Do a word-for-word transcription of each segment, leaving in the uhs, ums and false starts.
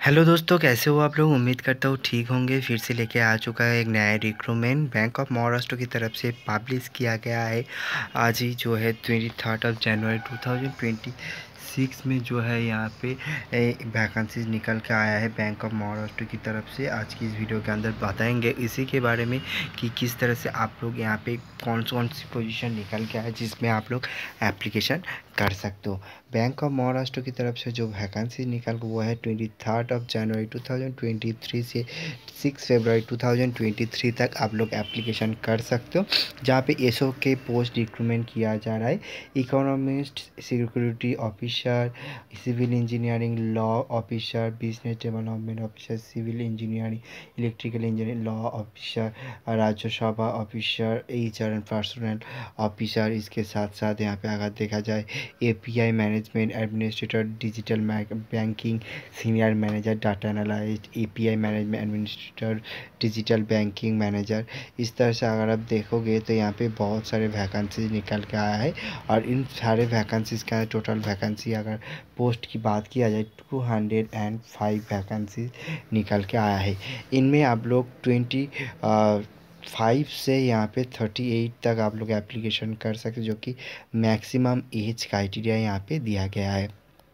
Hello दोस्तों, कैसे हो आप लोग। उम्मीद करता हूँ ठीक होंगे। फिर से लेके आ चुका है एक नया रिक्रूटमेंट बैंक ऑफ महाराष्ट्र की तरफ से पब्लिश किया गया है। आज ही जो है twenty third of January two thousand twenty six में जो है यहाँ पे वैकेंसीज निकल के आया है बैंक ऑफ महाराष्ट्र की तरफ से। आज की इस वीडियो के अंदर बताएंगे इसी के बारे में कि किस तरह से आप लोग यहाँ पे कौन कौन सी पोजीशन निकल के आए जिसमें आप लोग एप्लीकेशन कर सकते हो। बैंक ऑफ महाराष्ट्र की तरफ से जो वैकेंसी निकल वो है twenty third of January two thousand twenty three से six February two thousand twenty three तक आप लोग एप्लीकेशन कर सकते हो, जहाँ पे एसओ के पोस्ट रिक्रूटमेंट किया जा रहा है। Economist, security officer, civil engineering law officer, business development officer, civil engineering, electrical engineering law officer, Rajya Sabha officer, H R and personnel officer. इसके साथ साथ यहाँ पे अगर देखा जाए API management administrator, digital banking senior manager, data analyst, API management administrator, digital banking manager. इस तरह से अगर आप देखोगे तो यहाँ पे बहुत सारे वैकेंसीज निकल के आया है। और इन सारे वैकेंसीज का टोटल वैकेंसी अगर पोस्ट की बात किया जाए two hundred and five vacancies निकल के आया है। इनमें आप लोग ट्वेंटी फाइव से यहाँ पे थर्टी एट तक आप लोग एप्लीकेशन कर सकते, जो कि मैक्सिमम एज क्राइटेरिया यहाँ पे दिया गया है।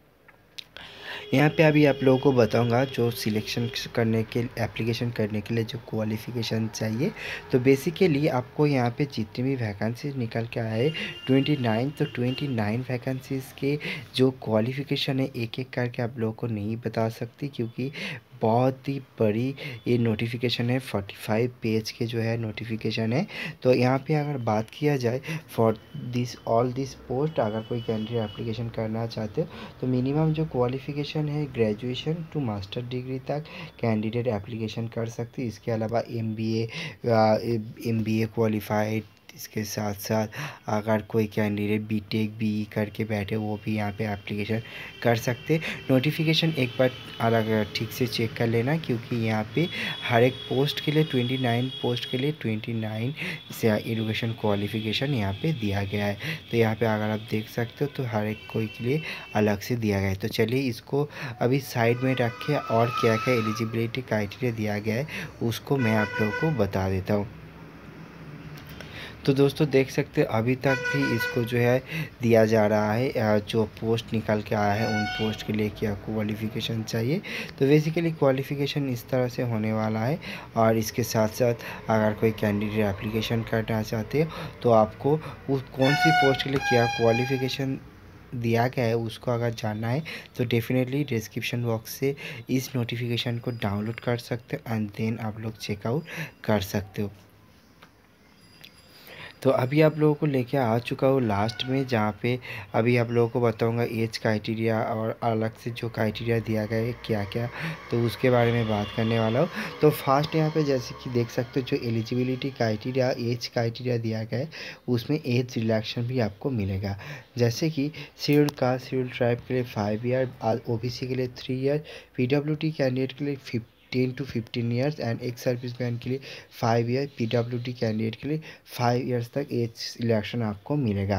यहाँ पे अभी आप लोगों को बताऊंगा जो सिलेक्शन करने के एप्लीकेशन करने के लिए जो क्वालिफ़िकेशन चाहिए। तो बेसिकली आपको यहाँ पे जितनी भी वैकेंसीज निकल के आए ट्वेंटी नाइन तो ट्वेंटी नाइन वैकेंसीज़ के जो क्वालिफ़िकेशन है एक एक करके आप लोगों को नहीं बता सकती, क्योंकि बहुत ही बड़ी ये नोटिफिकेशन है। फोर्टी फाइव पेज के जो है नोटिफिकेशन है। तो यहाँ पे अगर बात किया जाए for this all this post, अगर कोई कैंडिडेट एप्लीकेशन करना चाहते हो तो मिनिमम जो क्वालिफ़िकेशन है ग्रेजुएशन टू मास्टर डिग्री तक कैंडिडेट एप्लीकेशन कर सकते। इसके अलावा एमबीए एमबीए क्वालिफाइड, इसके साथ साथ अगर कोई कैंडिडेट बीटेक बीई करके बैठे वो भी यहाँ पे एप्लीकेशन कर सकते। नोटिफिकेशन एक बार अलग ठीक से चेक कर लेना, क्योंकि यहाँ पे हर एक पोस्ट के लिए ट्वेंटी नाइन पोस्ट के लिए ट्वेंटी नाइन से एजुकेशन क्वालिफिकेशन यहाँ पे दिया गया है। तो यहाँ पे अगर आप देख सकते हो तो हर एक कोई के लिए अलग से दिया गया है। तो चलिए इसको अभी साइड में रखें और क्या क्या एलिजिबिलिटी क्राइटेरिया दिया गया है उसको मैं आप लोगों को बता देता हूँ। तो दोस्तों देख सकते हैं अभी तक भी इसको जो है दिया जा रहा है जो पोस्ट निकल के आया है उन पोस्ट के लिए क्या क्वालिफ़िकेशन चाहिए। तो बेसिकली क्वालिफ़िकेशन इस तरह से होने वाला है। और इसके साथ साथ अगर कोई कैंडिडेट एप्लीकेशन करना चाहते हो तो आपको उस कौन सी पोस्ट के लिए क्या क्वालिफ़िकेशन दिया गया है उसको अगर जानना है तो डेफिनेटली डिस्क्रिप्शन बॉक्स से इस नोटिफिकेशन को डाउनलोड कर सकते हो एंड देन आप लोग चेकआउट कर सकते हो। तो अभी आप लोगों को लेके आ चुका हूँ लास्ट में, जहाँ पे अभी आप लोगों को बताऊँगा एज क्राइटेरिया और अलग से जो क्राइटेरिया दिया गया है क्या क्या, तो उसके बारे में बात करने वाला हूँ। तो फर्स्ट यहाँ पे जैसे कि देख सकते हो जो एलिजिबिलिटी क्राइटेरिया एज क्राइटेरिया दिया गया है उसमें एज रिलैक्शन भी आपको मिलेगा। जैसे कि शेड्यूल्ड कास्ट शेड्यूल्ड ट्राइब के लिए फाइव ईयर, ओबीसी के लिए थ्री ईयर, पीडब्ल्यूडी कैंडिडेट के लिए fifty ten to fifteen years and ex service man के लिए फाइव ईयर, पीडब्ल्यूडी कैंडिडेट के लिए फाइव ईयर्स तक एज सिलेक्शन आपको मिलेगा।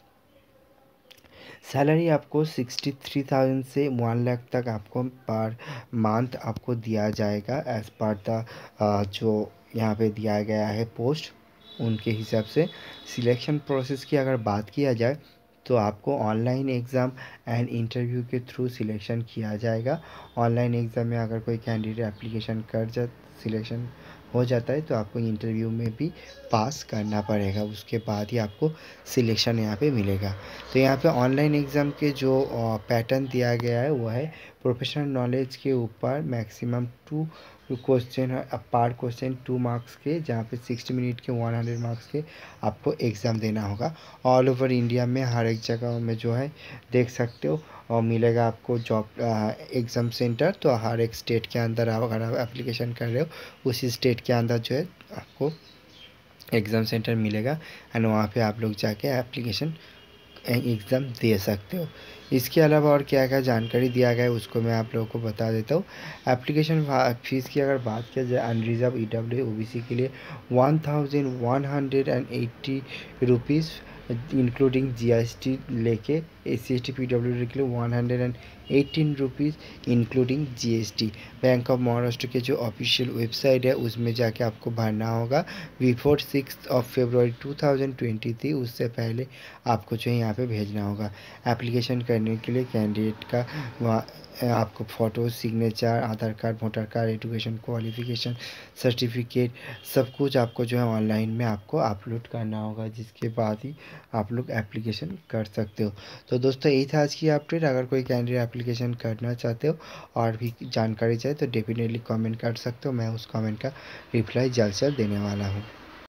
सैलरी आपको सिक्सटी थ्री थाउजेंड से वन लाख तक आपको पर मंथ आपको दिया जाएगा एज पर द जो यहाँ पे दिया गया है पोस्ट उनके हिसाब से। सिलेक्शन प्रोसेस की अगर बात किया जाए तो आपको ऑनलाइन एग्ज़ाम एंड इंटरव्यू के थ्रू सिलेक्शन किया जाएगा। ऑनलाइन एग्ज़ाम में अगर कोई कैंडिडेट एप्लीकेशन कर जा सिलेक्शन हो जाता है तो आपको इंटरव्यू में भी पास करना पड़ेगा, उसके बाद ही आपको सिलेक्शन यहाँ पे मिलेगा। तो यहाँ पे ऑनलाइन एग्ज़ाम के जो पैटर्न दिया गया है वो है प्रोफेशनल नॉलेज के ऊपर मैक्सिमम टू क्वेश्चन है पार क्वेश्चन टू मार्क्स के, जहाँ पे सिक्सटी मिनट के वन हंड्रेड मार्क्स के आपको एग्ज़ाम देना होगा। ऑल ओवर इंडिया में हर एक जगह में जो है देख सकते हो और मिलेगा आपको जॉब एग्ज़ाम सेंटर। तो हर एक स्टेट के अंदर आप अगर आप एप्लीकेशन कर रहे हो उसी स्टेट के अंदर जो है आपको एग्ज़ाम सेंटर मिलेगा एंड वहाँ पे आप लोग जाके एप्लीकेशन एग्ज़ाम दे सकते हो। इसके अलावा और क्या क्या जानकारी दिया गया है उसको मैं आप लोगों को बता देता हूँ। एप्लीकेशन फ़ीस की अगर बात किया जाए unreserved E W O B C के लिए one thousand one hundred and eighty rupees including GST लेके S C S T P W D के लिए one hundred and eighteen rupees including GST. Bank of Maharashtra के जो official website है उसमें जाके आपको भरना होगा before six of February two thousand twenty three, उससे पहले आपको जो है यहाँ पे भेजना होगा। एप्लीकेशन करने के लिए कैंडिडेट का वहाँ आपको photo, signature, Aadhaar card, voter card, education qualification certificate सब कुछ आपको जो है ऑनलाइन में आपको अपलोड करना होगा, जिसके बाद ही आप लोग एप्लीकेशन कर सकते हो। तो दोस्तों यही था आज की अपडेट। अगर कोई कैंडिडेट एप्लीकेशन करना चाहते हो और भी जानकारी चाहिए तो डेफिनेटली कमेंट कर सकते हो, मैं उस कमेंट का रिप्लाई जल्द से जल्द देने वाला हूँ।